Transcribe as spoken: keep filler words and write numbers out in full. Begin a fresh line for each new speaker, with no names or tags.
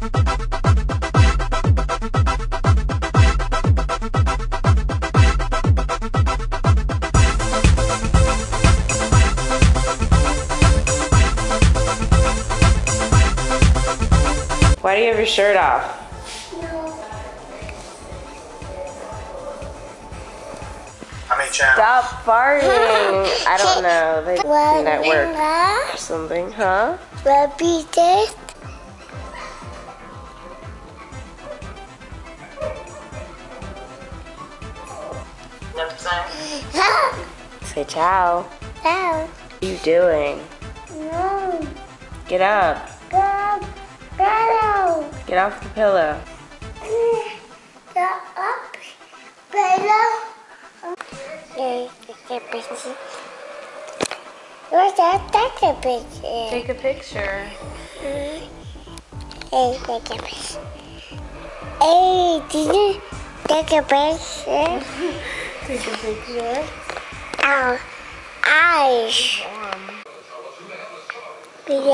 Why do you have your shirt off?
No.
How many channels?
Stop farting. I don't know. They do network or something, huh?
What is this?
Never say. Say ciao.
No.
What are you doing?
No.
Get up.
Go. Go.
Get off the pillow.
Go up. Below. Hey, take a picture. What's that? Take a picture.
Take a picture.
Hey, take a picture. Hey, did you take a picture?
Take a picture.
Ow. Eyes.
Warm.
Yeah.